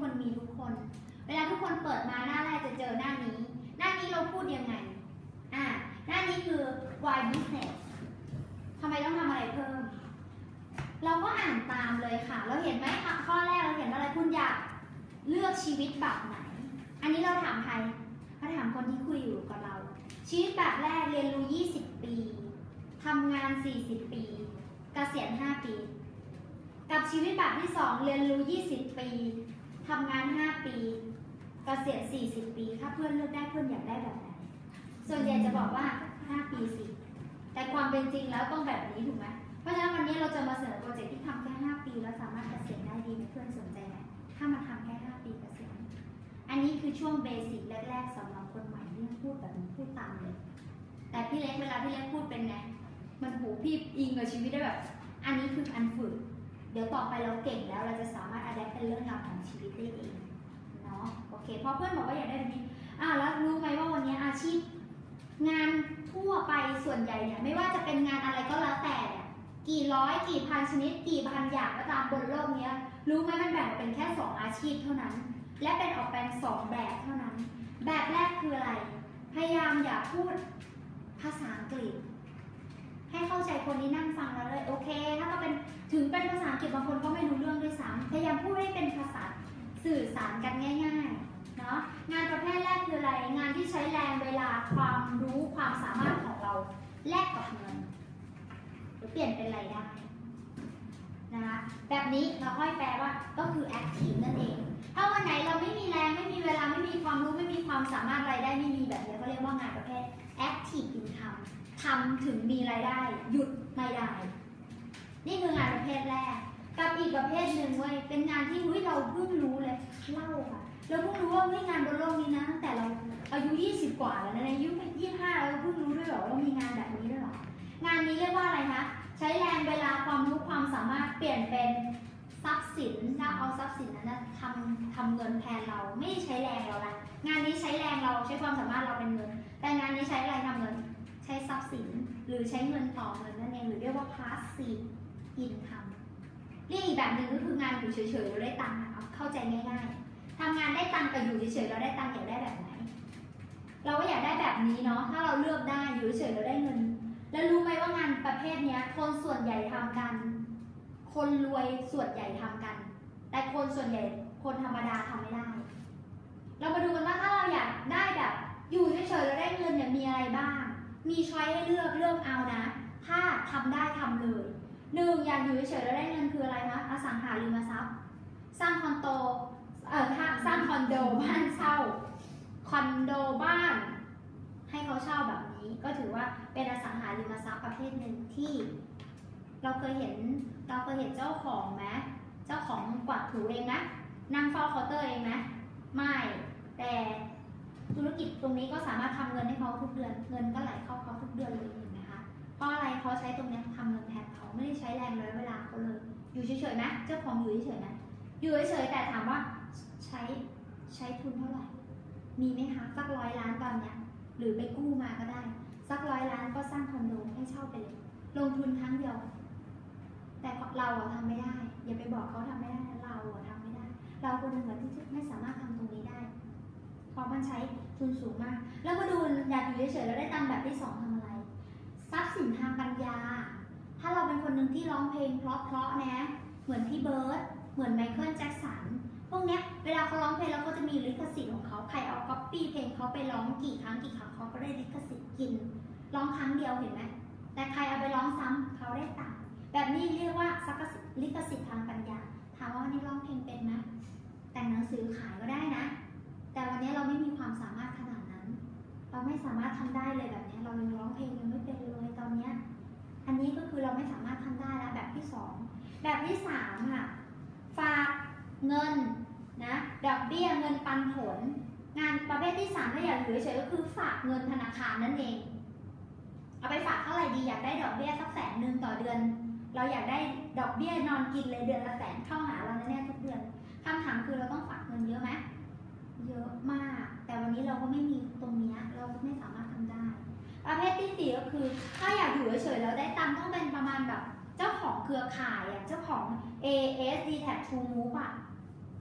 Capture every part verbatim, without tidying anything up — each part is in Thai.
คนมีทุกคนเวลาทุกคนเปิดมาหน้าแรกจะเจอหน้านี้หน้านี้เราพูดยังไงอ่าหน้านี้คือ why business ทำไมต้องทำอะไรเพิ่มเราก็อ่านตามเลยค่ะเราเห็นไหมข้อแรกเราเห็นว่าอะไรคุณอยากเลือกชีวิตแบบไหนอันนี้เราถามใครเราถามคนที่คุยอยู่กับเราชีวิตแบบแรกเรียนรู้ยี่สิบปีทำงานสี่สิบปีเกษียณห้าปีกับชีวิตแบบที่สองเรียนรู้ยี่สิบปีทำงานห้าปีเกษียณสี่สิบปีถ้าเพื่อนเลือกได้เพื่อนอยากได้แบบไหนส่วนใหญ่จะบอกว่าห้าปีสิแต่ความเป็นจริงแล้วต้องแบบนี้ถูกไหมเพราะฉะนั้นวันนี้เราจะมาเสนอโปรเจกต์ที่ทำแค่ห้าปีแล้วสามารถเกษียณได้ดีไหมเพื่อนสนใจไหมถ้ามาทำแค่ห้าปีเกษียณอันนี้คือช่วงเบสิกแรกๆสำหรับคนใหม่ที่พูดแบบนี้พูดตามเลยแต่พี่เล็กเวลาพี่เล็กพูดเป็นไงมันหูพี่อิงกับชีวิตได้แบบอันนี้คืออันฝึกเดี๋ยวต่อไปเราเก่งแล้วเราจะสามารถอัดแอปเป็นเรื่องราวของชีวิตได้เองเนาะโอเคพอเพื่อนบอกว่าอยากได้แบบนี้อ่าแล้วรู้ไหมว่าวันนี้อาชีพงานทั่วไปส่วนใหญ่เนี่ยไม่ว่าจะเป็นงานอะไรก็แล้วแต่เนี่ยกี่ร้อยกี่พันชนิดกี่พันอย่างก็ตามบนโลกนี้รู้ไหมมันแบ่งเป็นแค่สองอาชีพเท่านั้นและเป็นออกเป็นสองแบบเท่านั้นแบบแรกคืออะไรพยายามอย่าพูดภาษาอังกฤษให้เข้าใจคนที่นั่งฟังแล้วเลยโอเคถ้าก็เป็นถึงเป็นภาษาอังกฤษบางคนก็ไม่รู้เรื่องด้วยซ้ำพยายามพูดให้เป็นภาษาสื่อสารกันง่ายๆเนาะงานประเภทแรกคืออะไรงานที่ใช้แรงเวลาความรู้ความสามารถของเราแลกกับเงินหรือเปลี่ยนเป็นรายได้นะคะแบบนี้เราค่อยแปลว่าก็คือ active นั่นเองถ้าวันไหนเราไม่มีแรงไม่มีเวลาไม่มีความรู้ไม่มีความสามารถรายได้ไม่มีแบบนี้เขาเรียกว่างานประเภท active income ทำถึงมีรายได้หยุดไม่ได้นี่คืองานประเภทแรกกับอีกประเภทหนึ่งเว้ยเป็นงานที่หุ้ยเราเพิ่งรู้เลยเล่าค่ะเราเพิ่งรู้ว่าเฮ้ยงานบนโลกนี้นะตั้งแต่เราอายุยี่สิบกว่าแล้วนะอายุยี่สิบห้าเราเพิ่งรู้ด้วยเหรอว่ามีงานแบบนี้ด้วยเหรองานนี้เรียกว่าอะไรคะใช้แรงเวลาความรู้ความสามารถเปลี่ยนเป็นทรัพย์สินถ้าเอาทรัพย์สินนั้นนะทำทำเงินแทนเราไม่ใช้แรงเราละงานนี้ใช้แรงเราใช้ความสามารถเราเป็นเงินแต่งานนี้ใช้อะไรทำเงินใช้ทรัพย์สินหรือใช้เงินต่อเงินนั่นเองหรือเรียกว่า passive income เรียกอีกแบบหนึ่งก็คืองานอยู่เฉยๆเราได้ตังค์เอาเข้าใจง่ายๆทำงานได้ตังค์แต่อยู่เฉยๆเราได้ตังค์อยากได้แบบไหนเราก็อยากได้แบบนี้เนาะถ้าเราเลือกได้อยู่เฉยๆเราได้เงินแล้วรู้ไหมว่างานประเภทนี้คนส่วนใหญ่ทำกันคนรวยส่วนใหญ่ทำกันแต่คนส่วนใหญ่คนธรรมดาทำไม่ได้เรามาดูกันว่าถ้าเราอยากได้แบบอยู่เฉยๆแล้วได้เงินเนี่ยมีอะไรบ้างมีช้อยให้เลือกเลือกเอานะถ้าทำได้ทำเลยหนึ่งอยากอยู่เฉยๆแล้วได้เงินคืออะไรคะอสังหาริมทรัพย์สร้างคอนโดเอ่อสร้างคอนโดบ้านเช่าคอนโดบ้านให้เขาเช่าแบบนี้ก็ถือว่าเป็นอสังหาริมทรัพย์ประเภทหนึ่งที่เราเคยเห็นเราเคยเห็นเจ้าของไหมเจ้าของกวาดถูเองนะนั่งเฝ้าเคาน์เตอร์เองนะไม่แต่ธุรกิจตรงนี้ก็สามารถทำเงินให้เขาทุกเดือนเงินก็ไหลเข้าเขาทุกเดือนเลยเห็นไหมคะเพราะอะไรเขาใช้ตรงนี้ทำเงินแทนเขาไม่ได้ใช้แรงเลยเวลาเขาเลยอยู่เฉยๆนะเจ้าของอยู่เฉยๆนะอยู่เฉยๆแต่ถามว่าใช้ใช้ทุนเท่าไหร่มีไหมคะสักร้อยล้านตอนเนี้ยหรือไปกู้มาก็ได้สักร้อยล้านก็สร้างคอนโดให้เช่าไปเลยลงทุนครั้งเดียวแต่เราอะทำไม่ได้อย่าไปบอกเขาทำไม่ได้เราอะทำไม่ได้เราคนหนึ่งอะที่ไม่สามารถทำตรงนี้ได้เพราะมันใช้ทุนสูงมากแล้วมาดูอยากอยู่เฉยๆแล้วได้ตังค์แบบที่สองทำอะไรทรัพย์สินทางปัญญาถ้าเราเป็นคนหนึ่งที่ร้องเพลงเพราะๆนะเหมือนพี่เบิร์ดเหมือนไมเคิลแจ็คสันพวกเนี้ยเวลาเขาร้องเพลงแล้วก็จะมีลิขสิทธิ์ของเขาใครเอาก๊อปปี้เพลงเขาไปร้องกี่ครั้งกี่ครั้งเขาก็ได้ลิขสิทธิ์กินร้องครั้งเดียวเห็นไหมแต่ใครเอาไปร้องซ้ำเขาได้ตังค์แบบนี้เรียกว่าลิขสิทธิ์ทางปัญญาถามว่าวันนี้ร้องเพลงเป็นไหมแต่งหนังสือขายก็ได้นะแต่วันนี้เราไม่มีความสามารถขนาดนั้นเราไม่สามารถทำได้เลยแบบนี้เรายังร้องเพลงยังไม่เป็นเลยตอนนี้อันนี้ก็คือเราไม่สามารถทำได้แล้วแบบที่สองแบบที่สามค่ะฝากเงินนะดอกเบี้ยเงินปันผลงานประเภทที่สามถ้าอยากอยู่เฉยๆก็คือฝากเงินธนาคารนั่นเองเอาไปฝากเท่าไหร่ดีอยากได้ดอกเบี้ยสักแสนหนึ่งต่อเดือนเราอยากได้ดอกเบี้ยนอนกินเลยเดือนละแสนเข้าหาเราแน่ๆทุกเดือนคำถามคือเราต้องฝากเงินเยอะไหมเยอะมากแต่วันนี้เราก็ไม่มีตรงนี้เราไม่สามารถทำได้ประเภทที่สี่ก็คือถ้าอยากอยู่เฉยๆแล้วได้ตังค์ต้องเป็นประมาณแบบเจ้าของเครือข่ายอ่ะเจ้าของ เอ เอส ดี แท็ก True Move อ่ะ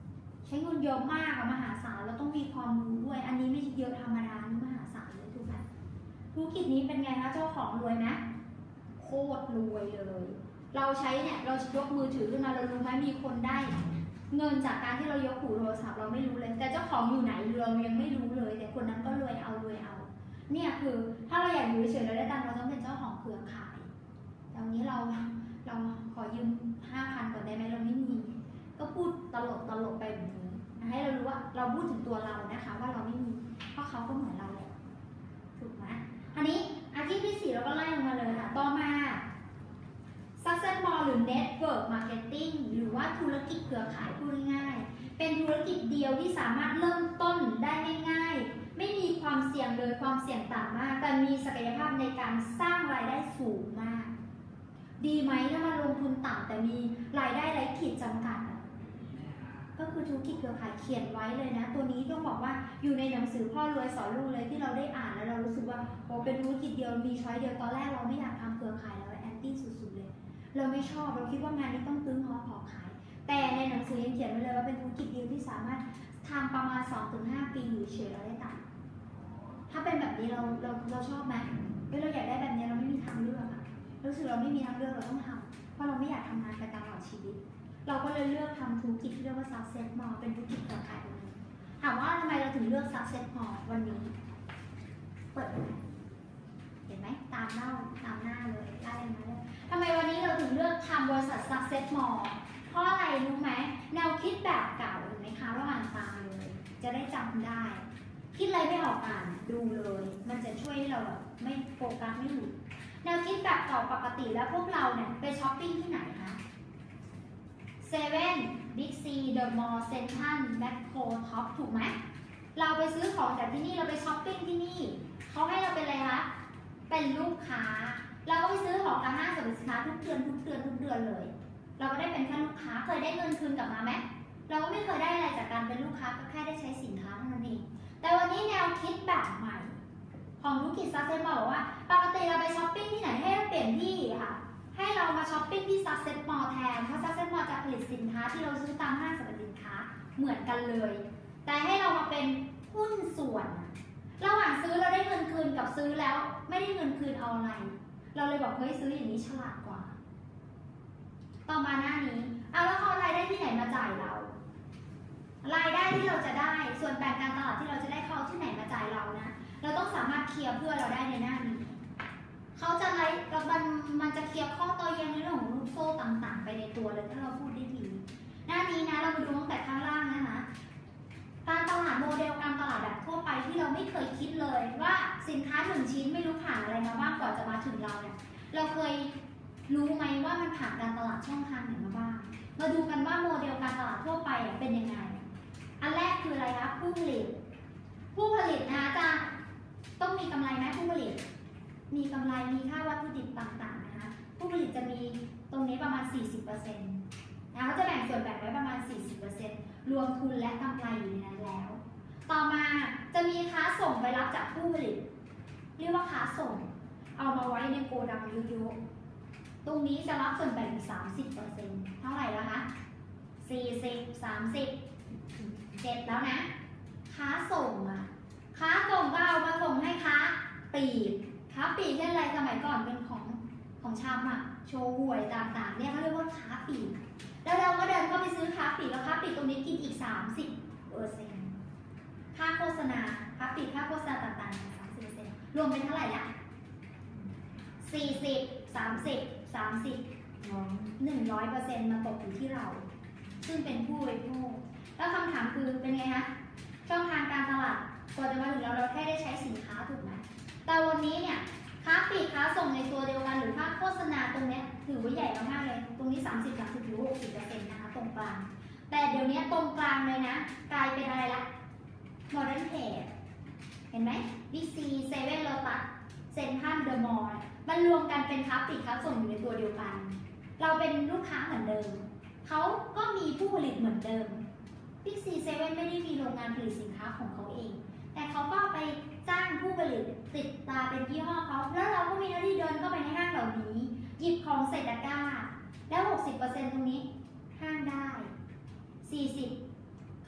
ช้เงินเยอะมากอะมหาศาลเราต้องมีความรู้ด้วยอันนี้ไม่เยอะธรรมดานี่มหาศาลเลยถูกไหมธุรกิจนี้เป็นไงคะเจ้าของรวยไหมโคตรรวยเลยเราใช้เนี่ยเรายกมือถือขึ้นมาเรารู้ไหมมีคนได้เงินจากการที่เรายกหูโทรศัพท์เราไม่รู้เลยแต่เจ้าของอยู่ไหนเรายังไม่รู้เลยแต่คนนั้นก็รวยเอารวยเอาเนี่ยคือถ้าเราอยากอยู่เฉยๆเราได้ตังค์เราต้องเป็นเจ้าของเครือข่ายตอนนี้เราเราขอยืมห้าพันก่อนได้ไหมเราไม่มีก็พูดตลกตลกไปแบบนี้ให้เรารู้ว่าเราพูดถึงตัวเรานะคะว่าเราไม่มีเพราะเขาก็เหมือนเราแหละถูกไหมอันนี้อาชีพที่สี่เราก็ไล่ลงมาเลยค่ะต่อมา Success Mall หรือ Network Marketing หรือว่าธุรกิจเครือข่ายพูดง่ายๆเป็นธุรกิจเดียวที่สามารถเริ่มต้นได้ง่ายๆไม่มีความเสี่ยงเลยความเสี่ยงต่ำมากแต่มีศักยภาพในการสร้างรายได้สูงมากดีไหมถ้ามันลงทุนต่ำแต่มีรายได้ไร้ขีดจำกัดก็คือธุรกิจเครือข่ายเขียนไว้เลยนะตัวนี้ต้องบอกว่าอยู่ในหนังสือพ่อรวยสอนลูกเลยที่เราได้อ่านแล้วเรารู้สึกว่าโอ้เป็นธุรกิจเดียวมีช้อยเดียวตอนแรกเราไม่อยากทำเครือข่ายเราแอนตี้สุดๆเลยเราไม่ชอบเราคิดว่างานนี้ต้องตื้อฮอขอขายแต่ในหนังสือยังเขียนไว้เลยว่าเป็นธุรกิจเดียวที่สามารถทำประมาณ สองถึงห้า ปีอยู่เฉยๆเราได้ตังค์ถ้าเป็นแบบนี้เราเราเราชอบไหมเฮ้ยเราอยากได้แบบนี้เราไม่มีทางเลือกอะรู้สึกเราไม่มีทางเลือกเราต้องทำเพราะเราไม่อยากทำงานไปตลอดชีวิตเราก็เลยเลือกทำธุรกิจที่เรียกว่า Success Mall เป็นธุรกิจเครือข่ายตัวนี้ถามว่าทำไมเราถึงเลือก Success Mall วันนี้เปิดเห็นไหมตามเล่าตามหน้าเลยไล่มาเลยทำไมวันนี้เราถึงเลือกทำบริษัท Success Mall เพราะอะไรรู้ไหมแนวคิดแบบเก่าเห็นไหมคะเราอ่านตามเลยจะได้จำได้คิดอะไรไม่ออกอ่านดูเลยมันจะช่วยให้เราแบบไม่โฟกัสไม่หลุดแนวคิดแบบเก่าปกติแล้วพวกเราเนี่ยไปช้อปปิ้งที่ไหนคะเซเว่นบิ๊กซีเดอะมอลล์เซ็นทรัลแมคโครท็อปถูกไหมเราไปซื้อของจากที่นี่เราไปช้อปปิ้งที่นี่เขาให้เราเป็นอะไรคะเป็นลูกค้าเราก็ไปซื้อของตามห้างสรรพสินค้าทุกเดือนทุกเดือนทุกเดือนเลยเราก็ได้เป็นแค่ลูกค้าเคยได้เงินคืนกลับมาไหมเราก็ไม่เคยได้อะไรจากการเป็นลูกค้าก็แค่ได้ใช้สินค้าเท่านั้นเองแต่วันนี้แนวคิดแบบใหม่ของธุรกิจ Success Mall บอกว่าปกติเราไปช้อปปิ้งที่ไหนให้เราเปลี่ยนที่ค่ะให้เรามาช้อปปิ้งที่ Success Mall แทนเพราะ Success Mall จะผลิตสินค้าที่เราซื้อตามห้างสรรพสินค้าเหมือนกันเลยแต่ให้เรามาเป็นหุ้นส่วนระหว่างซื้อเราได้เงินคืนกับซื้อแล้วไม่ได้เงินคืนเอาอะไรเราเลยบอกเฮ้ยซื้ออย่างนี้ฉลาดกว่าต่อมาหน้านี้เอาแล้วเขารายได้ที่ไหนมาจ่ายเรารายได้ที่เราจะได้ส่วนแบ่งการตลาดที่เราจะได้เขาที่ไหนมาจ่ายเรานะเราต้องสามารถเคลียร์เพื่อเราได้ในหน้านี้เขาจะไล่มันมันจะเคลียร์ข้อต่อแย้งในเรื่องของลูกโซ่ต่างๆไปในตัวเลยถ้าเราพูดได้ดีหน้านี้นะเรามาดูตั้งแต่ข้างล่างนะคะการตลาดโมเดลการตลาดแบบทั่วไปที่เราไม่เคยคิดเลยว่าสินค้าหนึ่งชิ้นไม่รู้ผ่านอะไรมาบ้างกว่าจะมาถึงเราเนี่ยเราเคยรู้ไหมว่ามันผ่านการตลาดช่องทางไหนมาบ้างมาดูกันว่าโมเดลการตลาดทั่วไปเป็นยังไงอันแรกคืออะไรคะผู้ผลิตผู้ผลิตนะคะจะต้องมีกำไรไหมผู้ผลิตมีกำไรมีค่าวัตถุดิบต่างๆนะคะผู้ผลิตจะมีตรงนี้ประมาณ สี่สิบเปอร์เซ็นต์ นะเขาจะแบ่งส่วนแบ่งไว้ประมาณ สี่สิบเปอร์เซ็นต์ รวมทุนและกำไรอยู่ในนั้นแล้วต่อมาจะมีค้าส่งไปรับจากผู้ผลิตเรียกว่าค้าส่งเอามาไว้ในโกดังเยอะๆตรงนี้จะรับส่วนแบ่งอีก สามสิบเปอร์เซ็นต์ เท่าไหร่แล้วคะสี่สิบ สามสิบ เจ็ดแล้วนะค้าส่งอ่ะค้าส่งก็เอามาส่งให้ค้าปลีกค้าปลีกเช่นอะไรสมัยก่อนเป็นของของชำอ่ะโชว์หวยต่างๆเนี่ยเขาเรียกว่าค้าปลีกแล้วเราก็เดินเข้าไปซื้อค้าปลีกแล้วค้าปลีกตรงนี้กินอีก สามสิบเปอร์เซ็นต์ ค่าโฆษณาค้าปลีกค่าโฆษณาต่างๆ สามสิบเปอร์เซ็นต์ รวมเป็นเท่าไหร่ละสี่สิบ สามสิบ สามสิบ หนึ่งร้อยเปอร์เซ็นต์ มาตกอยู่ที่เราซึ่งเป็นผู้บริโภคแล้วคำถามคือเป็นไงคะช่องทางการตลาดกว่าจะมาถึงเราเราแค่ได้ใช้สินค้าถูกไหมแต่วันนี้เนี่ยค้าปลีกค้าส่งในตัวเดียวกันหรือค่าโฆษณาตรงนี้ถือว่าใหญ่มากเลยตรงนี้ สามสิบ สามสิบ หรือ หกสิบเปอร์เซ็นต์ นะคะตรงกลางแต่เดี๋ยวนี้ตรงกลางเลยนะกลายเป็นอะไรละโมเดิร์นเทรดเห็นไหมบิ๊กซีเซเว่นโลตัสเซ็นทรัลเดอะมอลล์มันรวมกันเป็นค้าปลีกค้าส่งอยู่ในตัวเดียวกันเราเป็นลูกค้าเหมือนเดิมเขาก็มีผู้ผลิตเหมือนเดิมบิ๊กซีเซเว่นไม่ได้มีโรงงานผลิตสินค้าของเขาเองแต่เขาก็ไปจ้างผู้ผลิตติดตาเป็นยี่ห้อเขาแล้วเราก็มีหน้าที่เดินเข้าไปในห้างเหล่านี้หยิบของใส่ตะกร้าแล้ว หกสิบเปอร์เซ็นต์ ตรงนี้ห้างได้ สี่สิบ เข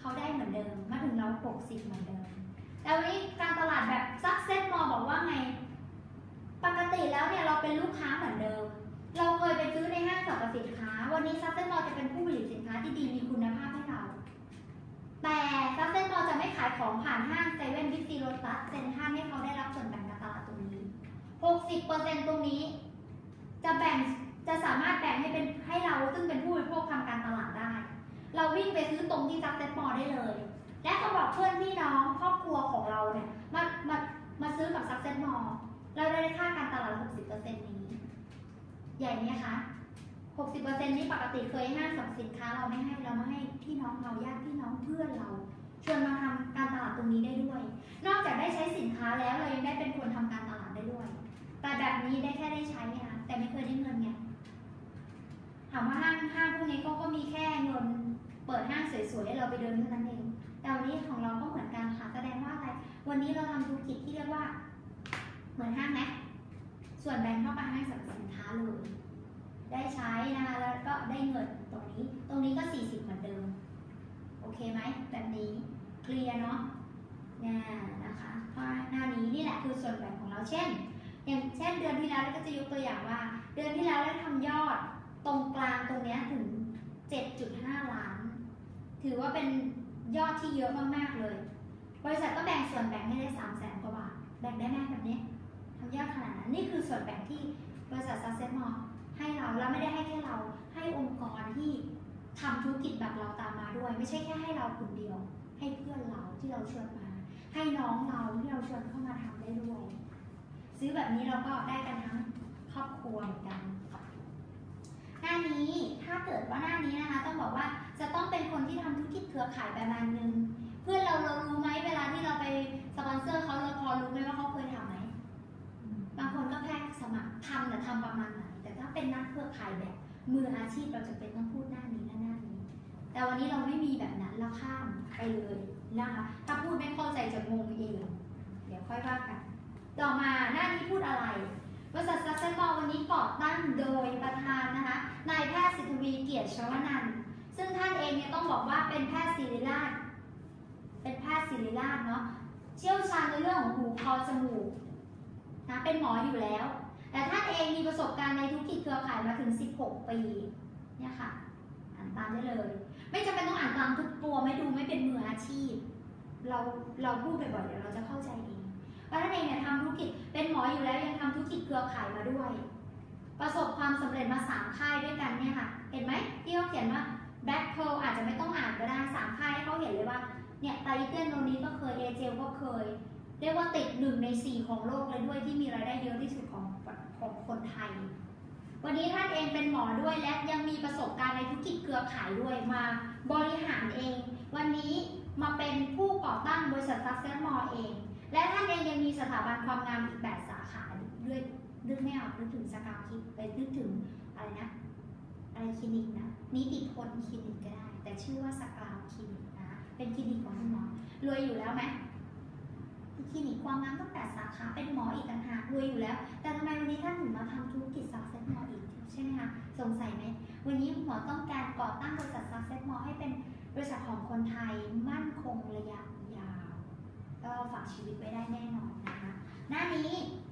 เขาได้เหมือนเดิมมาถึงเราหกสิบเหมือนเดิมแต่วันนี้การตลาดแบบซักเซ็ตมอบอกว่าไงปกติแล้วเนี่ยเราเป็นลูกค้าเหมือนเดิมเราเคยไปซื้อในห้างสรรพสินค้าวันนี้ซักเซ็ตมอจะเป็นผู้ผลิตสินค้าที่ดีมีคุณภาพให้เราแต่ซักเซ็ตมอจะไม่ขายของผ่านห้างเซเว่นบิ๊กซีโรตัสเซ็นทรัลให้เขาได้รับส่วนแบ่งการตลาดตรงนี้ หกสิบเปอร์เซ็นต์ ตรงนี้จะแบ่งจะสามารถแบ่งให้เป็นให้เราซึ่งเป็นผู้บริโภคทำการตลาดได้เราวิ่งไปซื้อตรงที่ซักเซ็ตมอได้เลยและสำหรับเพื่อนพี่น้องครอบครัวของเราเนี่ยมามามาซื้อกับซักเซ็ตมอเราได้ค่าการตลาด หกสิบเปอร์เซ็นต์ นี้ใหญ่ไหมคะ หกสิบเปอร์เซ็นต์ นี้ปกติเคยห้างสรรพสินค้าเราไม่ให้เรามาให้พี่น้องเราญาติพี่น้องเพื่อนเราชวนมาทำการตลาดตรงนี้ได้ด้วยนอกจากได้ใช้สินค้าแล้วเรายังได้เป็นคนทำการตลาดได้ด้วยแต่แบบนี้ได้แค่ได้ใช้ไงคะแต่ไม่เคยได้เงินไงถามว่าห้างห้างพวกนี้ก็ก็มีแค่เงินเปิดห้างสวยๆให้เราไปเดินเท่านั้นเองแต่วันนี้ของเราก็เหมือนกันค่ะแสดงว่าอะไรวันนี้เราทำธุรกิจที่เรียกว่าเหมือนห้างไหมส่วนแบ่งเข้าไปห้างสรรพสินค้าเลยได้ใช้นะคะแล้วก็ได้เงินตรงนี้ตรงนี้ก็สี่สิบเหมือนเดิมโอเคไหมแบบนี้เคลียร์เนาะเนี่ยนะคะเพราะหน้านี้นี่แหละคือส่วนแบ่งของเราเช่นอย่างเช่นเดือนที่แล้วเราก็จะยกตัวอย่างว่าเดือนที่แล้วได้ทำยอดตรงกลางตรงนี้ถึง เจ็ดจุดห้า ล้านถือว่าเป็นยอดที่เยอะมากๆเลยบริษัทก็แบ่งส่วนแบ่งให้ได้สามแสนกว่าบาทแบ่งได้ไหมแบบนี้ทำยอดขนาดนั้นนี่คือส่วนแบ่งที่บริษัทซักเซ็ตมอลให้เราแล้วไม่ได้ให้แค่เราให้องค์กรที่ทำธุรกิจแบบเราตามมาด้วยไม่ใช่แค่ให้เราคนเดียวให้เพื่อนเราที่เราชวนมาให้น้องเราที่เราชวนเข้ามาทำได้ด้วยซื้อแบบนี้เราก็ได้กันทั้งครอบครัวเหมือนกันหน้านี้ถ้าเกิดว่าหน้านี้นะคะต้องบอกว่าจะต้องเป็นคนที่ทำธุรกิจเครือข่ายประมาณนึงเพื่อนเราเรารู้ไหมเวลาที่เราไปสปอนเซอร์เขาเราพอรู้ไหมว่าเขาเคยทำไหมบางคนก็แค่สมัครทำแต่ทำประมาณไหนแต่ถ้าเป็นนักเครือข่ายแบบมืออาชีพเราจะเป็นต้องพูดหน้านี้และหน้านี้แต่วันนี้เราไม่มีแบบนั้นเราข้ามไปเลยนะคะถ้าพูดไม่เข้าใจจะงงเองเดี๋ยวค่อยว่ากันต่อมาหน้านี้พูดอะไรบริษัทซักเซ็ตมอลวันนี้ก่อตั้งโดยประธานนะคะนายแพทย์สิทธวีเกียรติชวนันท์ซึ่งท่านเองเนี่ยต้องบอกว่าเป็นแพทย์ศิริราชเป็นแพทย์ศิริราชเนาะเชี่ยวชาญในเรื่องของหูคอจมูกนะเป็นหมออยู่แล้วแต่ท่านเองมีประสบการณ์ในธุรกิจเครือข่ายมาถึงสิบหกปีเนี่ยค่ะอ่านตามได้เลยไม่จำเป็นต้องอ่านตามทุกตัวไม่ดูไม่เป็นมืออาชีพเราเราพูดบ่อยๆเดี๋ยวเราจะเข้าใจเองเพราะท่านเองเนี่ยทำธุรกิจเป็นหมออยู่แล้วยังทำธุรกิจเครือข่ายมาด้วยประสบความสำเร็จมาสามค่ายด้วยกันเนี่ยค่ะเห็นไหมที่เขาเขียนว่าแบล็คเพร์ลอาจจะไม่ต้องอ่านก็ได้สามค่ายให้เขาเห็นเลยว่าเนี่ยไตเติ้ลโนนี้ก็เคยเอเจลก็เคยเรียกว่าติดหนึ่งในสี่ของโลกเลยด้วยที่มีรายได้เยอะที่สุดของของคนไทยวันนี้ท่านเองเป็นหมอด้วยและยังมีประสบการณ์ในธุรกิจเครือข่ายด้วยมาบริหารเองวันนี้มาเป็นผู้ก่อตั้งบริษัทซักเซ็ตมอลเองและท่านเองยังมีสถาบันความงามอีกแปดสาขาด้วยนึกไม่ออกนึกถึงสกาวคิดไปนึกถึงอะไรนะอะไรคลินิกนะนิติพลคลินิกก็ได้แต่ชื่อว่าสกาวคลินิกนะเป็นคลินิกของคุณหมอรวยอยู่แล้วไหมคลินิกความงามตั้งแต่สาขาเป็นหมออีกต่างหากรวยอยู่แล้วแต่ทำไมวันนี้ท่านถึงมาทำธุรกิจซักเซ็ตมอลอีกใช่ไหมคะสงสัยไหมวันนี้หมอต้องการก่อตั้งบริษัทซักเซ็ตมอลให้เป็นบริษัทของคนไทยมั่นคงระยะยาวก็ฝากชีวิตไว้ได้แน่นอนนะคะหน้านี้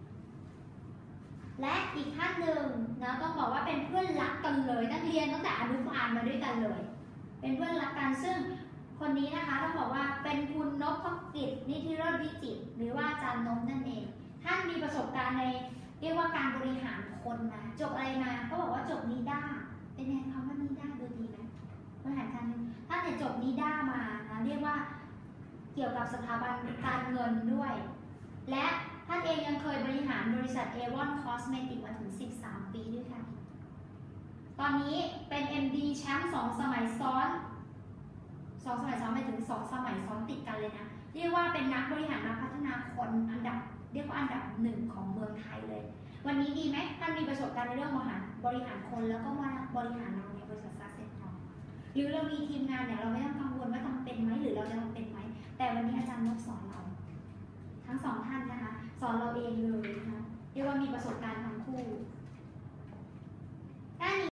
และอีกท่านหนึ่งนะต้องบอกว่าเป็นเพื่อนรักกันเลยตั้งเรียนตั้งแต่อนุบาลมาด้วยกันเลยเป็นเพื่อนรักกันซึ่งคนนี้นะคะต้องบอกว่าเป็นคุณนพกิจนิธิรสวิจิตรหรือว่าอาจารย์นพนั่นเองท่านมีประสบการณ์ในเรียกว่าการบริหารคนมาจบอะไรมาเขาบอกว่าจบนิด้าเป็นไงคำว่านิด้าดูดีไหมบริหารการท่านเนี่ยจบนิด้ามานะเรียกว่าเกี่ยวกับสถาบันการเงินด้วยและท่านเองยังเคยบริหารบริษัท Avon Cosmetics มาถึงสิบสามปีด้วยค่ะตอนนี้เป็น เอ็ม ดี แชมป์สองสมัยซ้อนสองสมัยซ้อนไปถึงสองสมัยซ้อนติดกันเลยนะเรียกว่าเป็นนักบริหารนักพัฒนาคนอันดับเรียกว่าอันดับหนึ่งของเมืองไทยเลยวันนี้ดีไหมท่านมีประสบการณ์ในเรื่องบริหารบริหารคนแล้วก็มาบริหารเราในบริษัทซักเซ็ตมอลหรือเรามีทีมงานเนี่ยเราไม่ต้องกังวลว่าทำเป็นไหมหรือเราจะทำเป็นไหมแต่วันนี้อาจารย์นพสอนเราทั้งสองท่านนะคะสอนเราเองเลยนะคะเรียกว่ามีประสบการณ์ทั้งคู่